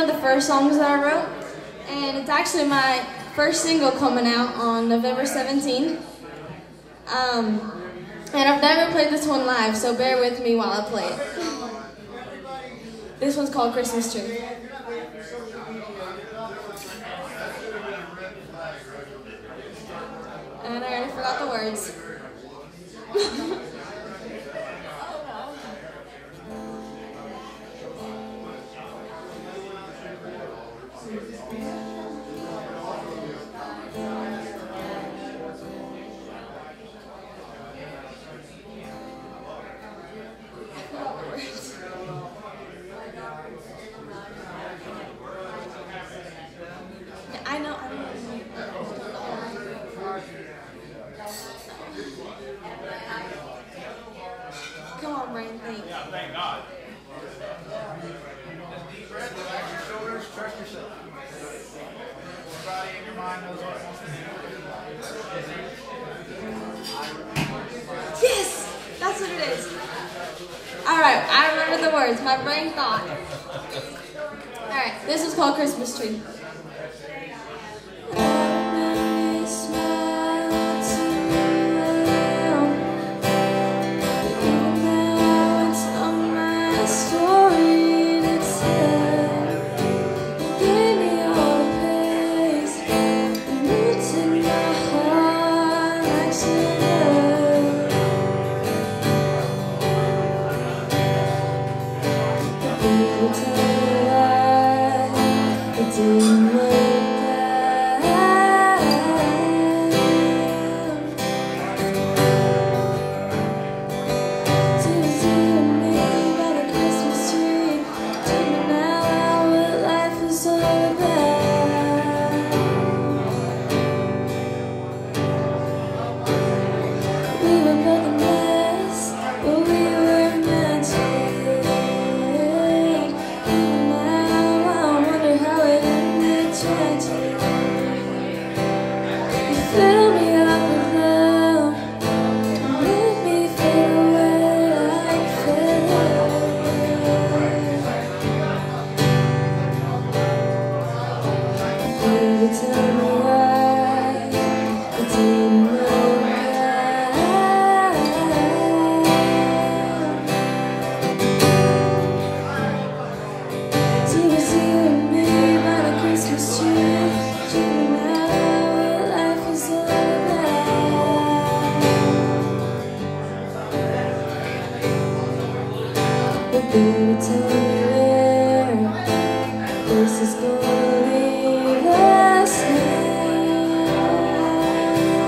one of the first songs that I wrote, and it's actually my first single coming out on November 17th. And I've never played this one live, so bear with me while I play it. This one's called Christmas Tree. And I already forgot the words. I know. Come on, Brain, think. Yeah, thank God. Just deep breath, relax your shoulders, trust yourself. Everybody in your mind knows what it wants to do. Yes! That's what it is. Alright, I remember the words. My brain thought. Alright, this is called Christmas Tree.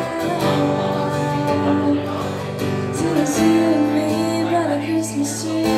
Christmas tree.